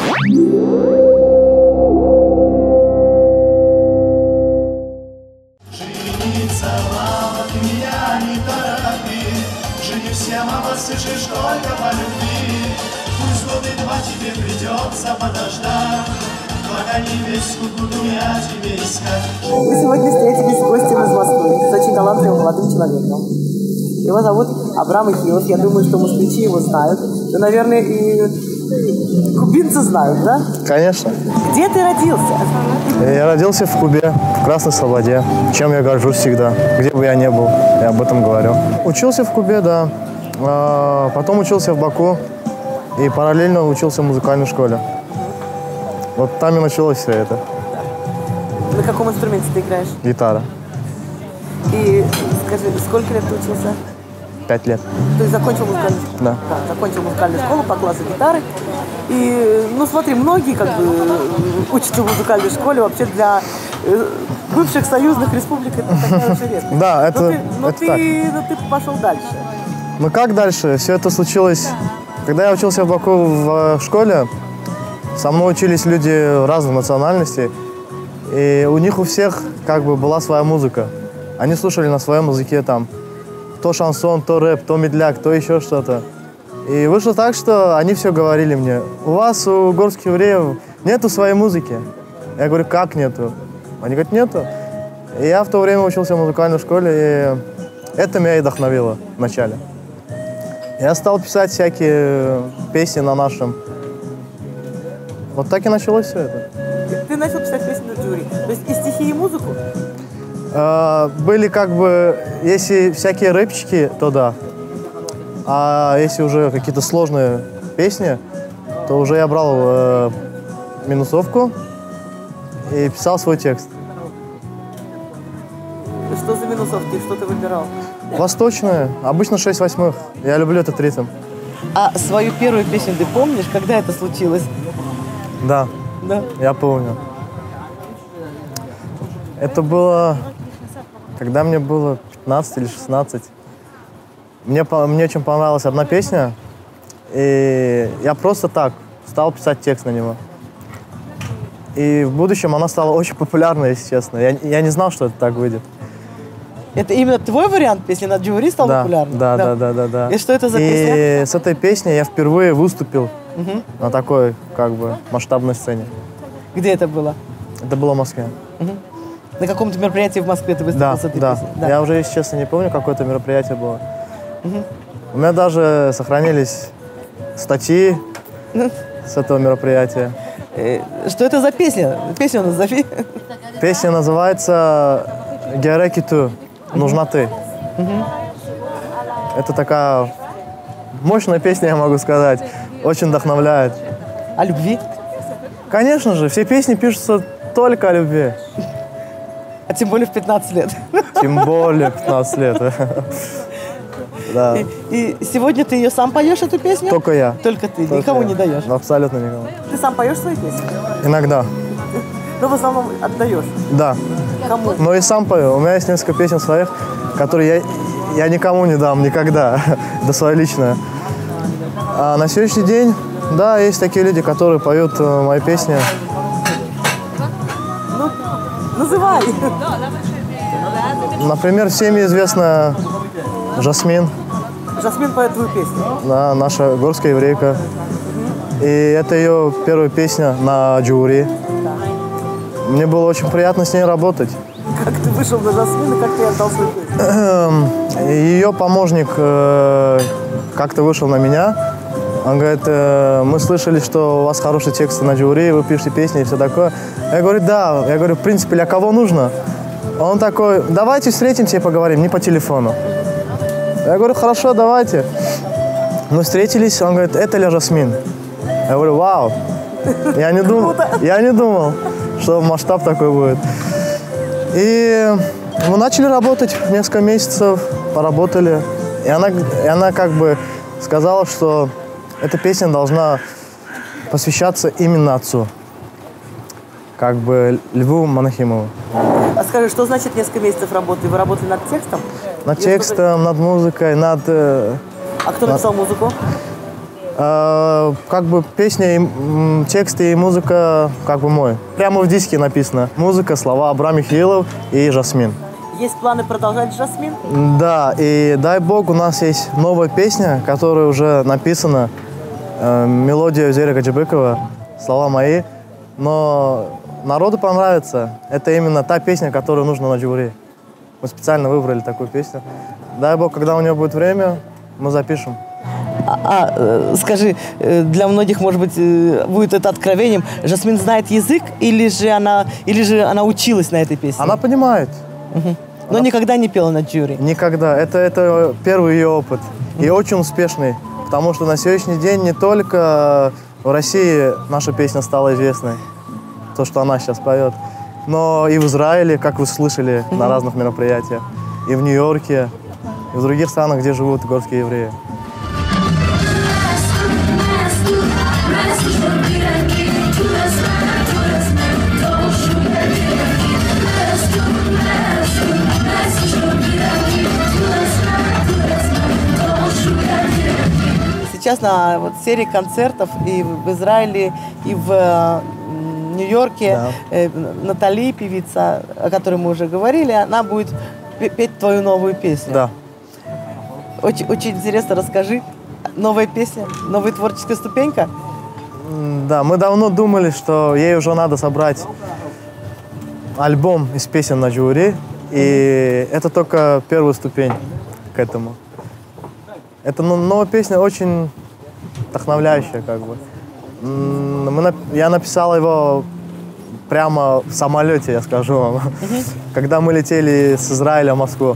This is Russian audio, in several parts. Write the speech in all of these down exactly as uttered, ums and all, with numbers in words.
Жениться, мама, ты меня не торопи. Женюсь я, мама, слышишь, только по любви. Пусть годы два тебе придется подождать, пока невестку буду я тебе искать. Мы сегодня встретились с гостем из Москвы, с очень талантливым молодым человеком. Его зовут Абрам Ихилов. Я думаю, что москвичи его знают. Да, наверное, и кубинцы знают, да? Конечно. Где ты родился? Я родился в Кубе, в Красной Слободе, чем я горжусь всегда. Где бы я ни был, я об этом говорю. Учился в Кубе, да. А потом учился в Баку и параллельно учился в музыкальной школе. Вот там и началось все это. На каком инструменте ты играешь? Гитара. И скажи, сколько лет ты учился? Пять лет. То есть закончил музыкальную школу? Да. Да, закончил музыкальную школу по классу гитары. И, ну смотри, многие как бы учатся в музыкальной школе. Вообще для бывших союзных республик это такая уже редкость. Да, это, но ты, но это ты, так. но ты пошел дальше. Ну как дальше? Все это случилось, когда я учился в Баку в школе. Со мной учились люди разных национальностей. И у них у всех как бы была своя музыка. Они слушали на своем языке там то шансон, то рэп, то медляк, то еще что-то. И вышло так, что они все говорили мне: у вас, у горских евреев, нету своей музыки. Я говорю: как нету? Они говорят: нету. И я в то время учился в музыкальной школе, и это меня и вдохновило вначале. Я стал писать всякие песни на нашем. Вот так и началось все это. Ты начал писать песни на джури. То есть и стихи, и музыку? Э, были как бы, если всякие рэпчики, то да. А если уже какие-то сложные песни, то уже я брал э, минусовку и писал свой текст. Что за минусовки? Что ты выбирал? Восточные, обычно шесть восьмых. Я люблю этот ритм. А свою первую песню ты помнишь, когда это случилось? Да, Да. я помню. Это было, когда мне было пятнадцать или шестнадцать. Мне, мне очень понравилась одна песня, и я просто так стал писать текст на него. И в будущем она стала очень популярной, если честно. Я, я не знал, что это так выйдет. Это именно твой вариант песни на джури стал да, популярным? Да, да, да, да, да. И что это за и песня? И с этой песней я впервые выступил Угу. на такой, как бы, масштабной сцене. Где это было? Это было в Москве. Угу. На каком-то мероприятии в Москве ты выступил Да, с этой да. песней? Да. Я уже, если честно, не помню, какое это мероприятие было. Угу. У меня даже сохранились статьи с этого мероприятия. Э, Что это за песня? Песню назови. Песня называется «Георекиту. Нужна ты». Угу. Это такая мощная песня, я могу сказать. Очень вдохновляет. О любви? Конечно же, все песни пишутся только о любви. А тем более в пятнадцать лет. Тем более пятнадцать лет. Да. И, и сегодня ты ее сам поешь, эту песню? Только я. Только ты, Только никому я. не даешь? Абсолютно никому. Ты сам поешь свои песни? Иногда. Но в основном отдаешь? Да. Кому? Но и сам пою. У меня есть несколько песен своих, которые я, я никому не дам никогда. Да своя личная. А на сегодняшний день, да, есть такие люди, которые поют э, мои песни. Ну, называй. Например, всем известна Жасмин. Жасмин поет твою песню? Да, наша горская еврейка. И это ее первая песня на джури. Мне было очень приятно с ней работать. Как ты вышел на Жасмин и как ты отдал свою песню? Ее помощник э, как-то вышел на меня. Он говорит: э, мы слышали, что у вас хорошие тексты на джури, вы пишете песни и все такое. Я говорю: да. Я говорю: в принципе, для кого нужно? Он такой: давайте встретимся и поговорим, не по телефону. Я говорю: хорошо, давайте. Мы встретились, он говорит: это ли Жасмин? Я говорю: вау. Я не думал, я не думал, что масштаб такой будет. И мы начали работать несколько месяцев, поработали. И она, и она как бы сказала, что эта песня должна посвящаться именно отцу. Как бы Льву Монахимову. А скажи, что значит несколько месяцев работы? Вы работали над текстом? Над текстом, над музыкой, над... А кто написал над... музыку? Э, как бы песня, и, м, тексты и музыка как бы мой. Прямо в диске написано. Музыка, слова Абрам Михаилов и Жасмин. Есть планы продолжать Жасмин? Да, и дай бог, у нас есть новая песня, которая уже написана. Э, мелодия Зеря Гаджибекова, слова мои. Но народу понравится. Это именно та песня, которую нужно на джури. Мы специально выбрали такую песню. Дай бог, когда у него будет время, мы запишем. А, а, э, скажи, э, для многих, может быть, э, будет это откровением. Жасмин знает язык или же она, или же она училась на этой песне? Она понимает. Угу. Но она... никогда не пела на джури? Никогда. Это, это первый ее опыт. И mm-hmm. очень успешный. Потому что на сегодняшний день не только в России наша песня стала известной, то, что она сейчас поет, но и в Израиле, как вы слышали, mm-hmm. на разных мероприятиях, и в Нью-Йорке, и в других странах, где живут горские евреи. Сейчас на вот, серии концертов и в Израиле, и в э, Нью-Йорке да. э, Натали, певица, о которой мы уже говорили, она будет петь твою новую песню. Да. Очень, очень интересно, расскажи. Новая песня, новая творческая ступенька? Да, мы давно думали, что ей уже надо собрать альбом из песен на джури, и это только первая ступень к этому. Эта новая песня очень вдохновляющая, как бы. Мы, я написал его прямо в самолете, я скажу вам. Uh-huh. Когда мы летели с Израиля в Москву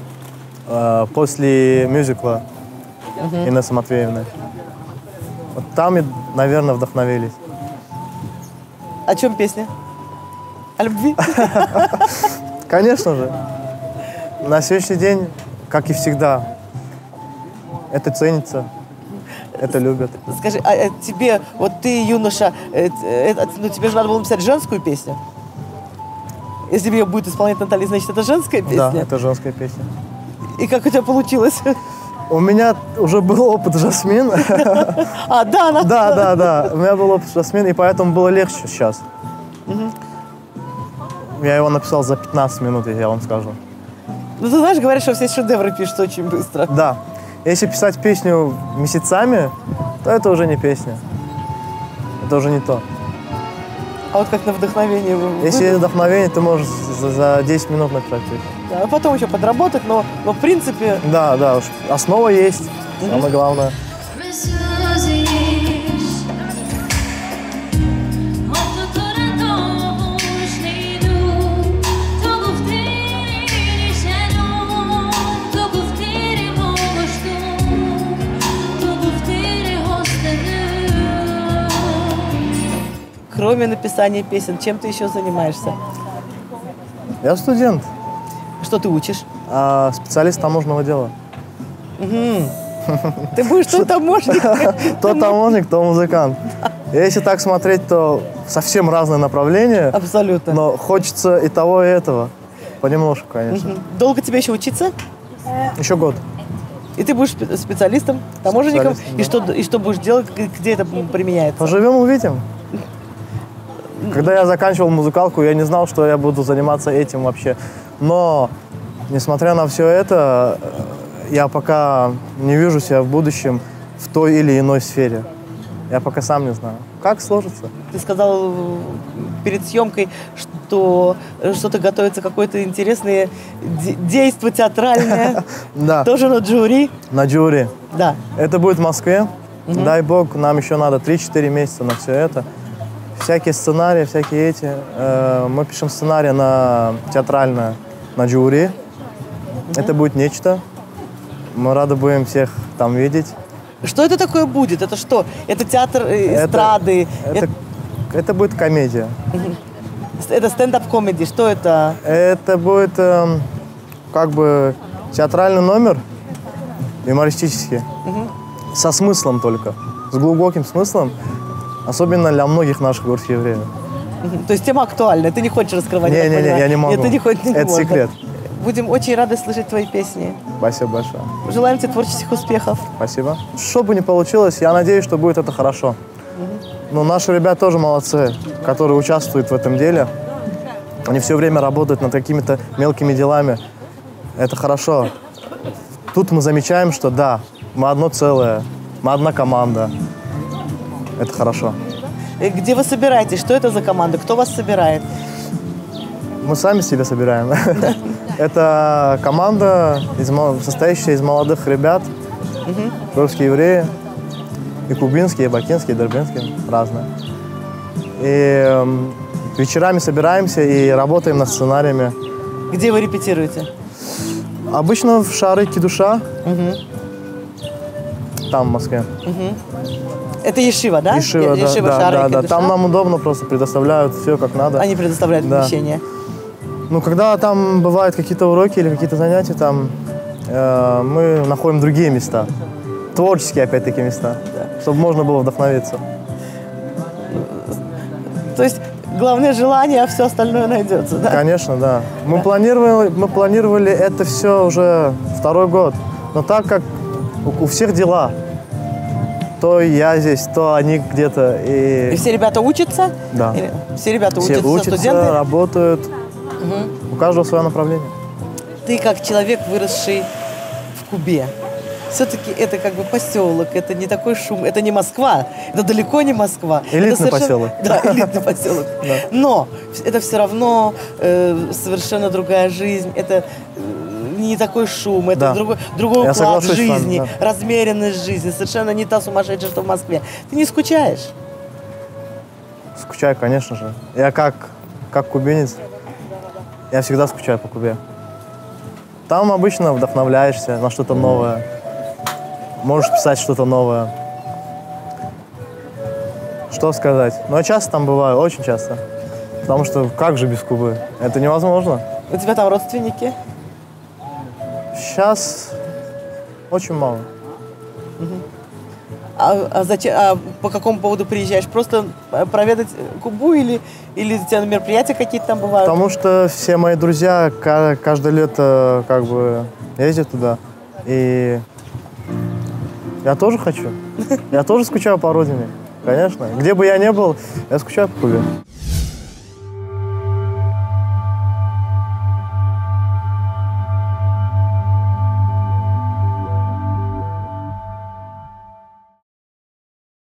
э, после мюзикла uh-huh. Инессы Матвеевны. Вот там, наверное, вдохновились. О чем песня? О любви? Конечно же. На сегодняшний день, как и всегда, это ценится, это любят. Скажи, а тебе, вот ты, юноша, это, ну, тебе же надо было написать женскую песню? Если ее будет исполнять Наталья, значит, это женская песня? Да, это женская песня. И как у тебя получилось? У меня уже был опыт Жасмин. А, да, она... Да, да, да. У меня был опыт Жасмин, и поэтому было легче сейчас. Угу. Я его написал за пятнадцать минут, я вам скажу. Ну, ты знаешь, говорят, что все шедевры пишут очень быстро. Да. Если писать песню месяцами, то это уже не песня. Это уже не то. А вот как на вдохновение? Если есть вдохновение, ты можешь за, за десять минут написать песню. Да, а потом еще подработать, но, но в принципе... Да, да, основа есть, mm-hmm. самое главное. Кроме написания песен, чем ты еще занимаешься? Я студент. Что ты учишь? А, специалист таможенного дела. Угу. Ты будешь то таможник? То таможник, то музыкант. Если так смотреть, то совсем разные направления. Абсолютно. Но хочется и того, и этого. Понемножку, конечно. Долго тебе еще учиться? Еще год. И ты будешь специалистом, таможенником? Специалистом, и, что, и что будешь делать, где это применяется? Поживем, увидим. Когда я заканчивал музыкалку, я не знал, что я буду заниматься этим вообще. Но, несмотря на все это, я пока не вижу себя в будущем в той или иной сфере. Я пока сам не знаю. Как сложится? Ты сказал перед съемкой, что что-то готовится, какое-то интересное действо театральное. Да. Тоже на джури? На джури. Да. Это будет в Москве. Дай бог, нам еще надо три-четыре месяца на все это. Всякие сценарии, всякие эти. Э, мы пишем сценарий на театральное, на джури. Mm-hmm. Это будет нечто. Мы рады будем всех там видеть. Что это такое будет? Это что? Это театр эстрады? Это, это, это будет комедия. Mm-hmm. Это стендап-комедия. Что это? Это будет э, как бы театральный номер, юмористический, mm-hmm. со смыслом только, с глубоким смыслом. Особенно для многих наших горских евреев. То есть тема актуальна, ты не хочешь раскрывать? Не-не-не, я не могу. Нет, ты не хочешь, не Это можешь. секрет. будем очень рады слышать твои песни. Спасибо большое. Желаем тебе творческих успехов. Спасибо. Что бы ни получилось, я надеюсь, что будет это хорошо. Но наши ребята тоже молодцы, которые участвуют в этом деле. Они все время работают над какими-то мелкими делами. Это хорошо. Тут мы замечаем, что да, мы одно целое, мы одна команда. Это хорошо. И где вы собираетесь? Что это за команда? Кто вас собирает? Мы сами себя собираем. Это команда, из, состоящая из молодых ребят, русские евреи, и кубинские, и бакинские, и дербенские, разные. И э, вечерами собираемся и работаем над сценариями. Где вы репетируете? Обычно в Шары Кидуша, Угу. там, в Москве. Это Ешива, да? Ешива, да, Ешива, да, Шары, да, да. Кидуша? Там нам удобно, просто предоставляют все как надо. Они предоставляют Да. помещение. Ну, когда там бывают какие-то уроки или какие-то занятия, там э, мы находим другие места. Творческие, опять-таки, места. Да. Чтобы можно было вдохновиться. То есть главное желание, а все остальное найдется, да? Конечно, да. Мы, Да. Планировали, мы планировали это все уже второй год. Но так как у, у всех дела, то я здесь, то они где-то. И, И все ребята учатся? Да. Или все ребята все учатся, учатся, студенты? работают. У каждого свое направление. Ты как человек, выросший в Кубе, все-таки это как бы поселок, это не такой шум, это не Москва, это далеко не Москва. Элитный Это совершенно- поселок. Да, элитный поселок. Но это все равно э, совершенно другая жизнь, это э, не такой шум, это Да. другой, другой Я уклад соглашусь с вами, жизни, да. размеренность жизни, совершенно не та сумасшедшая, что в Москве. Ты не скучаешь? Скучаю, конечно же. Я как, как кубинец, я всегда скучаю по Кубе. Там обычно вдохновляешься на что-то новое. Можешь писать что-то новое. Что сказать? Но я часто там бываю, очень часто. Потому что как же без Кубы? Это невозможно. У тебя там родственники? Сейчас очень мало. А, а зачем, а по какому поводу приезжаешь? Просто э, проведать Кубу или, или у тебя мероприятия какие-то там бывают? Потому что все мои друзья ка- каждое лето как бы ездят туда. И я тоже хочу. Я тоже скучаю по родине. Конечно. Где бы я ни был, я скучаю по Кубе.